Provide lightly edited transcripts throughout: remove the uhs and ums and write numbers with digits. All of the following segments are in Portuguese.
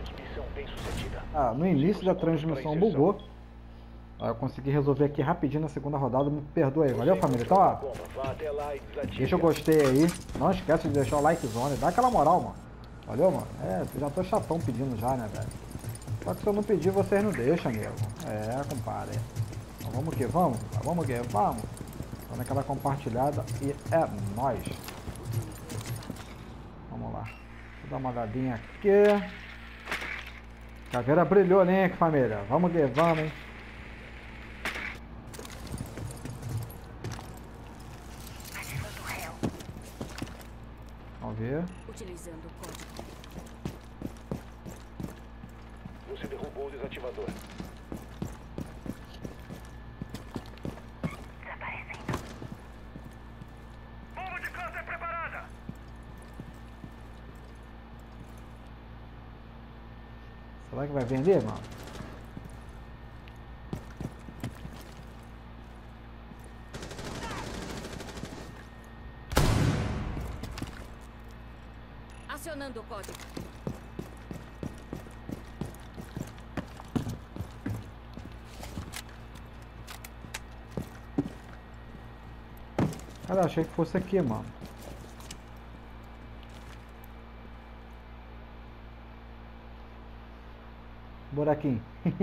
Ah, no início da transmissão bugou. Eu consegui resolver aqui rapidinho na segunda rodada. Me perdoa aí, valeu família? Então ó, deixa o gostei aí. Não esquece de deixar o likezone. Dá aquela moral, mano. Valeu, mano? Já tô chatão pedindo já, né, velho? Só que se eu não pedir, vocês não deixam, amigo. Compadre. Então vamos que vamos. Vamos que vamos. Dando aquela compartilhada e é nóis. Vamos lá. Vou dar uma olhadinha aqui. Caveira brilhou, né, família? Vamos que vamos, hein? Vamos ver. Utilizando o código. Você derrubou o desativador. Desaparecendo. Bomba de câncer preparada! Será que vai vender, mano? Acionando o código. Cara, achei que fosse aqui, mano. Buraquinho.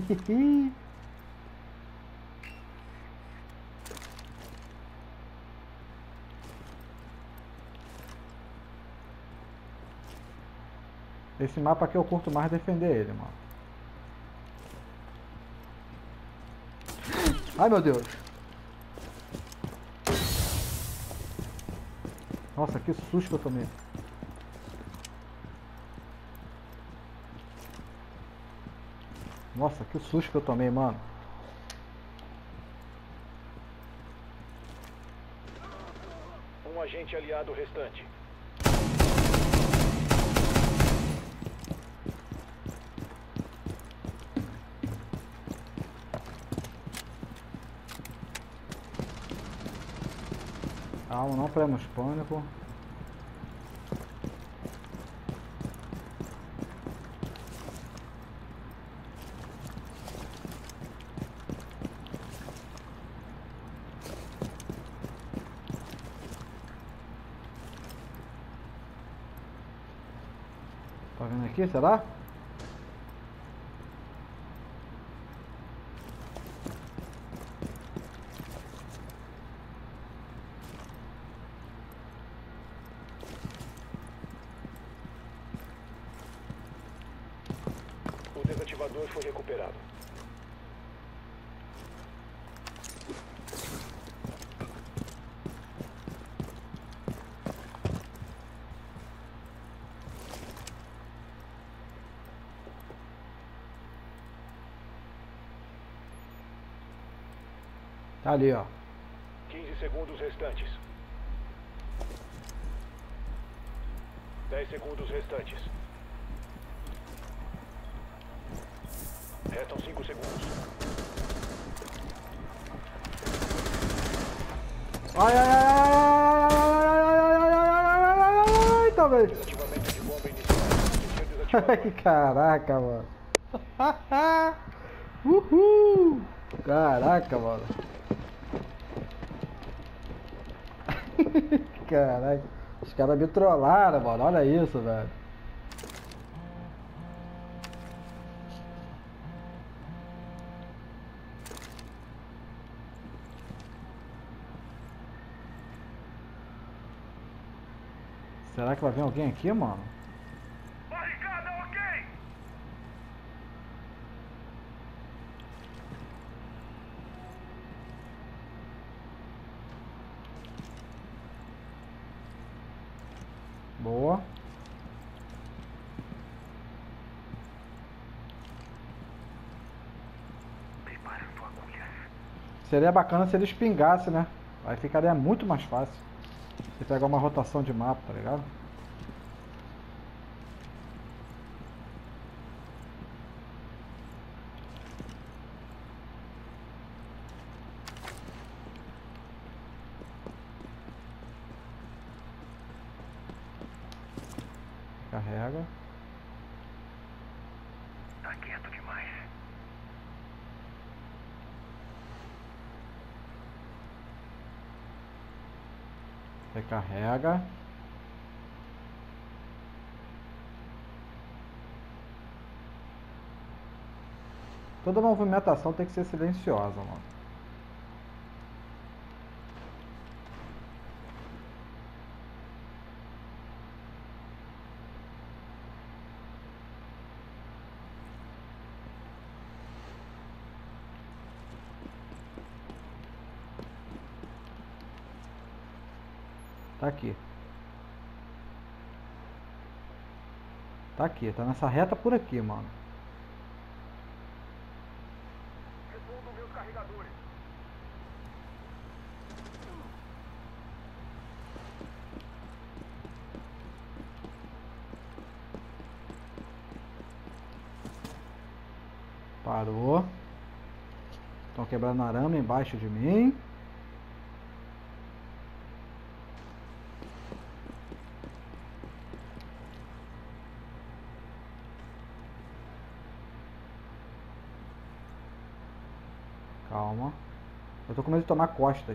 Esse mapa aqui eu curto mais defender ele, mano. Ai, meu Deus. Nossa, que susto que eu tomei. Nossa, que susto que eu tomei, mano. Um agente aliado restante. Calma, não premos pânico. Tá vendo aqui, será? O desativador foi recuperado. Tá ali, ó. 15 segundos restantes. 10 segundos restantes. Restam 5 segundos. Ai, ai, ai, ai, ai, tá vendo? Desativamento de bomba inicial. Ai, caraca, mano. Uhul. Caraca, mano. Caraca. Os caras me trollaram, mano. Olha isso, velho. Será que vai vir alguém aqui, mano? Barricada, ok! Boa. Preparando agulhas. Seria bacana se eles pingassem, né? Aí ficaria muito mais fácil. Você pegar uma rotação de mapa, tá ligado? Carrega. Tá quieto demais. Recarrega. Toda movimentação tem que ser silenciosa, mano. Tá aqui. Tá aqui, tá nessa reta por aqui, mano. Respondo meus carregadores. Parou. Estão quebrando arame embaixo de mim. Calma. Eu tô com medo de tomar costas.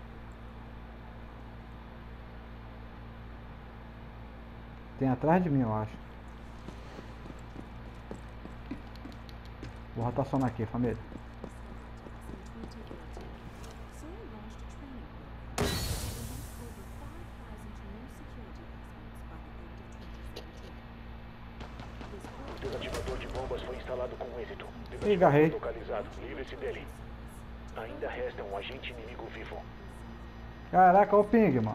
Tem atrás de mim, eu acho. Vou rotacionar aqui, família. O desativador de bombas foi instalado com êxito. Ih, agarrei. Localizado. Livre-se dele. Ainda resta um agente inimigo vivo. Caraca, olha o ping, mano.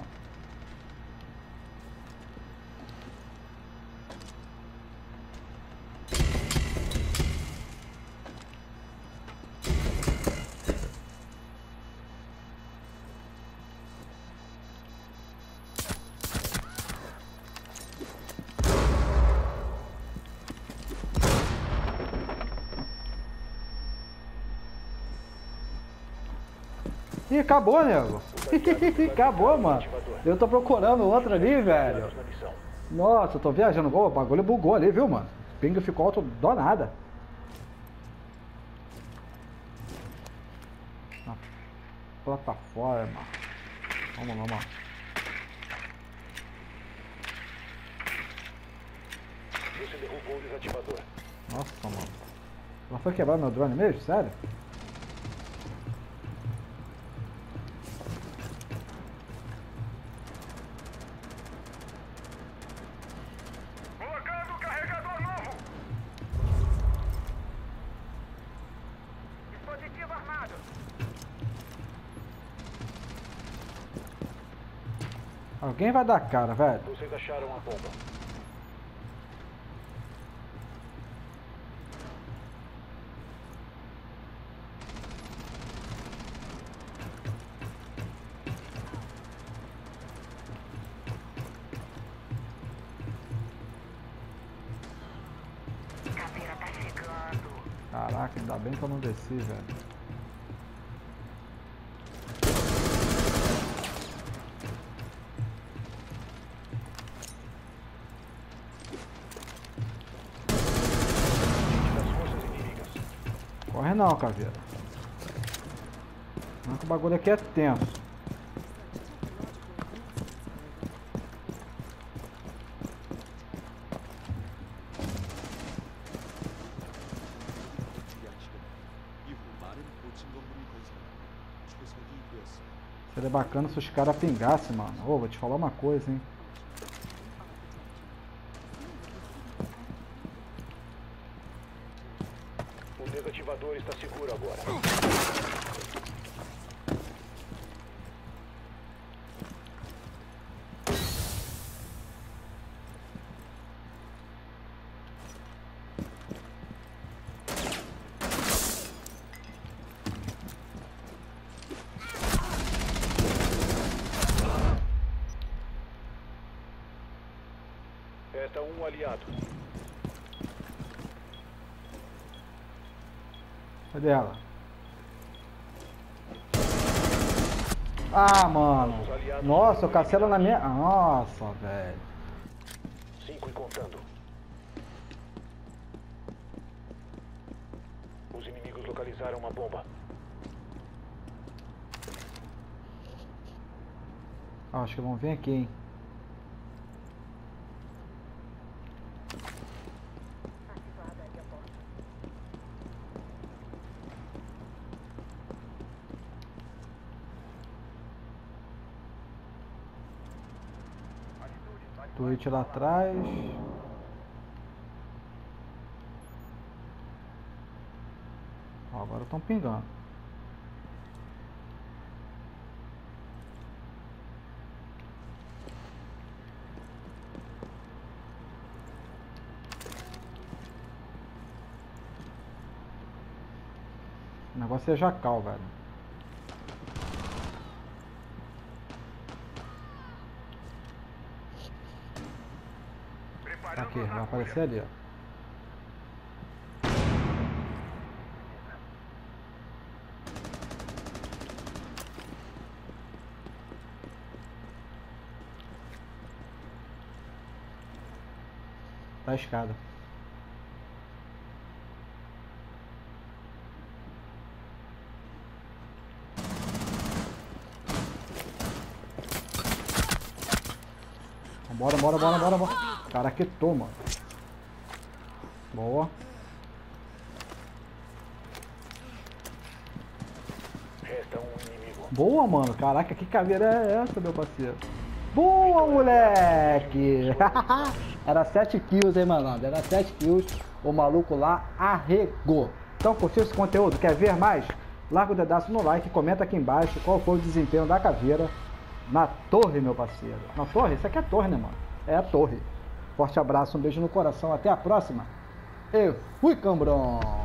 Ih, acabou, nego. Acabou, mano. Eu tô procurando outro ali, velho. Na missão. Nossa, eu tô viajando. O bagulho bugou ali, viu, mano? O ping ficou alto do nada. Na plataforma. Vamos lá, mano. Você derrubou o desativador. Nossa, mano. Ela foi quebrar meu drone mesmo? Sério? Colocando o carregador novo. Dispositivo armado. Alguém vai dar cara, velho. Vocês acharam a bomba. Caveira tá chegando. Caraca, ainda bem que eu não desci, velho. Das forças inimigas. Corre não, caveira. Não, que o bagulho aqui é tenso. Seria bacana se os caras pingassem, mano. Ô, vou te falar uma coisa, hein. O desativador está seguro agora. Resta um aliado. Cadê ela? Ah, mano. Nossa, eu cacei ela na minha... Nossa, velho. 5 e contando. localizaram uma bomba. Acho que vão vir aqui, hein. Twitch lá atrás. Ó, agora estão pingando. O negócio é jacal, velho. Aqui, vai aparecer ali, ó. Tá a escada. Bora, bora, bora, bora, bora. Cara, que toma. Boa. Resta um inimigo. Boa, mano. Caraca, que caveira é essa, meu parceiro? Boa, moleque. Era 7 kills, hein, malandro. Era 7 kills. O maluco lá arregou. Então, curtiu esse conteúdo? Quer ver mais? Larga o dedaço no like. Comenta aqui embaixo qual foi o desempenho da caveira na torre, meu parceiro. Na torre? Isso aqui é torre, né, mano? É a torre. Forte abraço, um beijo no coração. Até a próxima. E fui, cambrão!